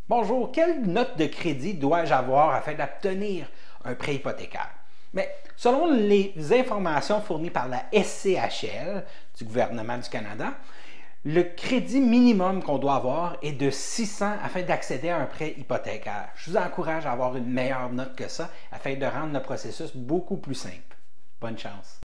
Bonjour, quelle note de crédit dois-je avoir afin d'obtenir un prêt hypothécaire? Mais selon les informations fournies par la SCHL du gouvernement du Canada, le crédit minimum qu'on doit avoir est de 600 afin d'accéder à un prêt hypothécaire. Je vous encourage à avoir une meilleure note que ça afin de rendre le processus beaucoup plus simple. Bonne chance!